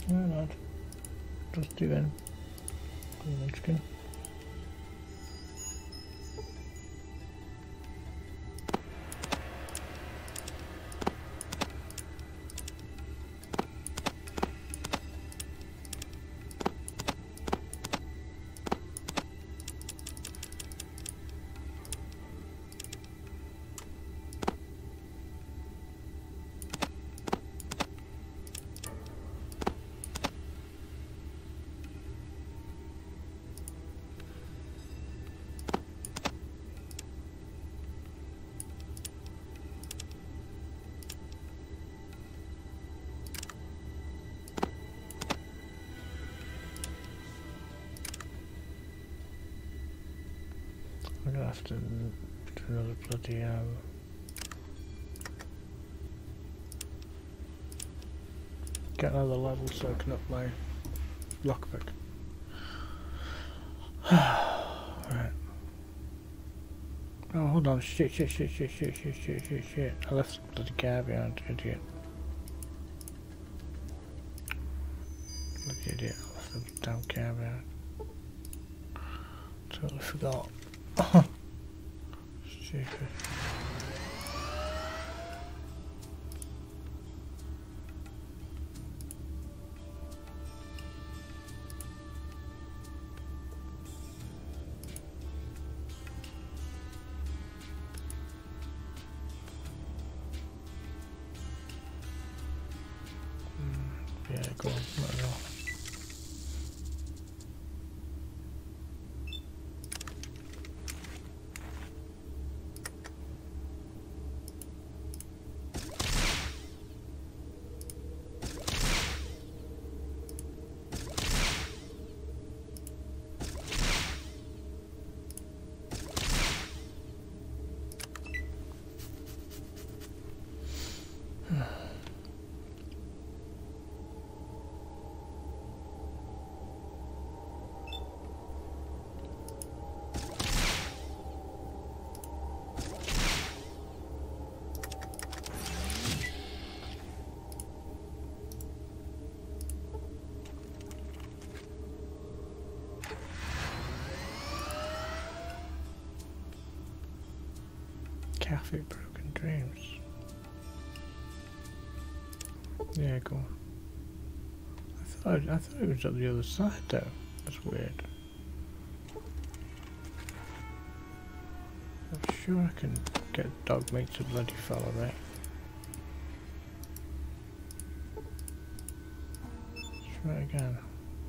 Alright. Just do then. Munchkin. I'm gonna have to do another bloody get another level so I can up my lockpick. Right. Oh, hold on. Shit. I left the bloody car behind, idiot. Bloody idiot. I left the damn car behind. Totally forgot. Stupid. Yeah, go on, let it go. Cafe Broken Dreams. Yeah, go on. I thought it was on the other side though. That's weird. I'm sure I can get dog meat to bloody follow me. Let's try again.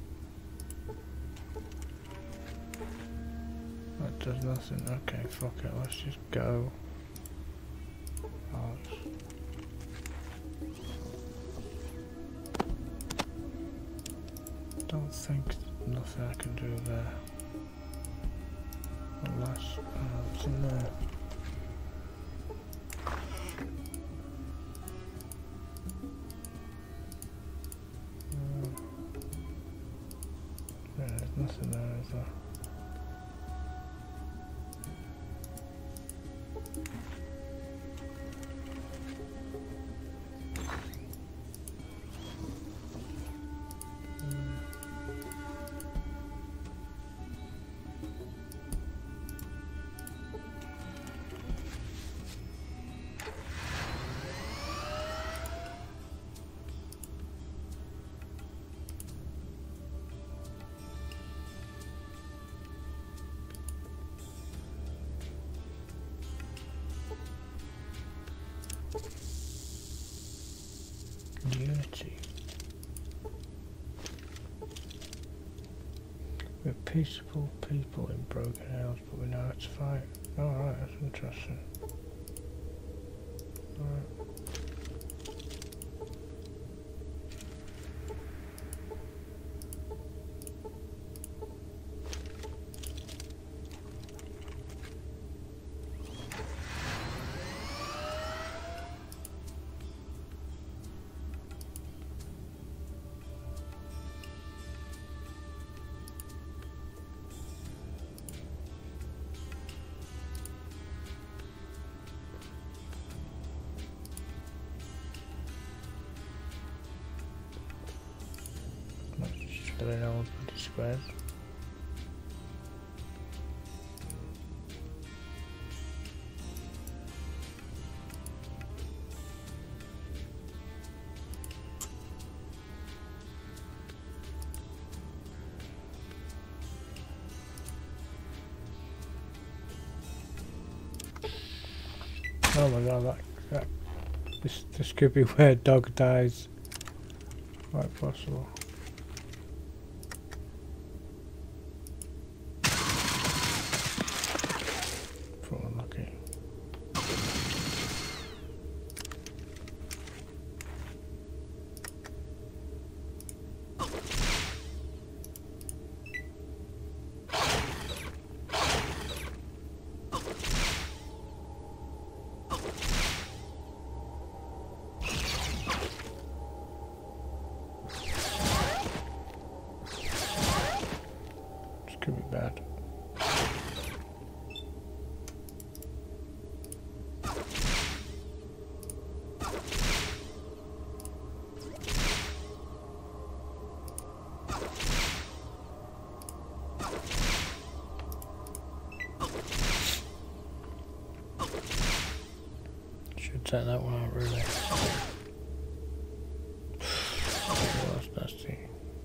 That does nothing. Okay, fuck it. Let's just go. Don't think nothing I can do there. Unless it's in there. Yeah, there's nothing there, is there? Unity. We're peaceful people in Broken Hills, but we know how to fight. Alright, that's interesting. Alright. living in all bloody squares. Oh my god, this could be where dog dies. Quite possible. If we're lucky. Could be bad. Should take that one out really. Oh, that's nasty.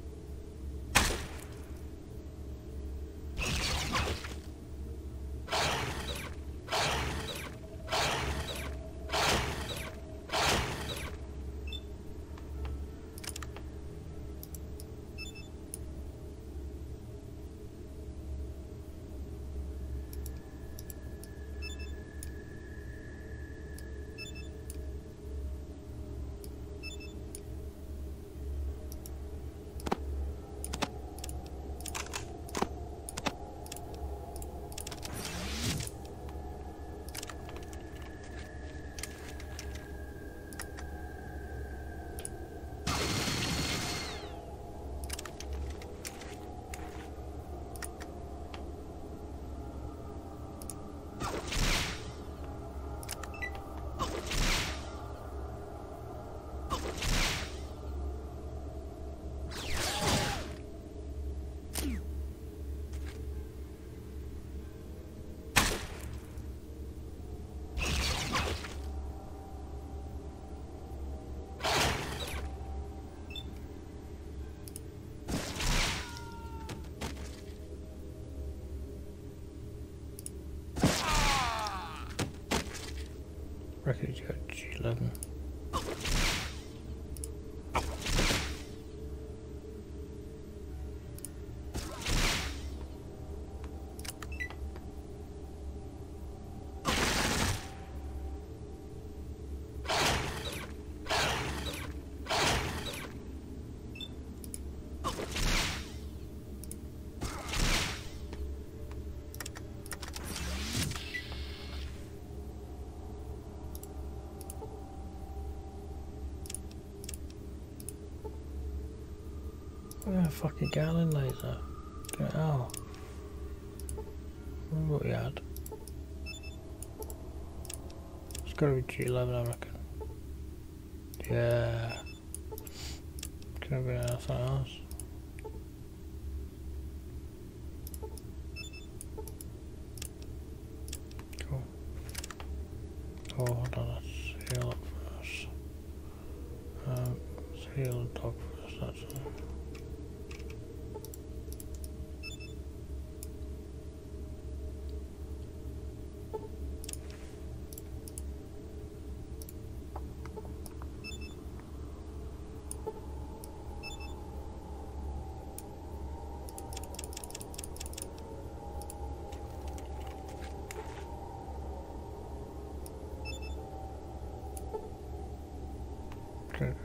Record got G11. Yeah, fucking Gatling laser. Get out. Remember what we had? It's gotta be G11, I reckon. Yeah. Could have been anything else. Cool. Oh, hold on, let's heal up first. Let's heal the dog first, that's all. Okay.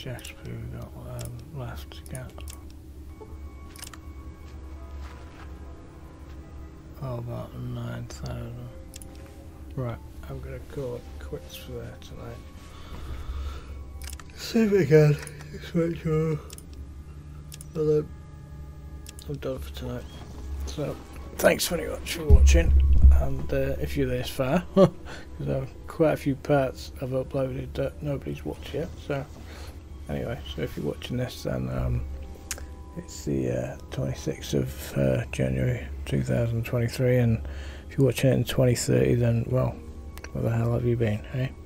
much XP we got left to get. Oh, about 9,000. Right, I'm gonna call it quits for there tonight. See if we can. Just make sure. Well, I'm done for tonight. So, thanks very much for watching. And if you're this far, because quite a few parts I've uploaded that nobody's watched yet. So, anyway, so if you're watching this, then it's the 26th of January 2023, and if you're watching it in 2030, then, well, where the hell have you been, eh?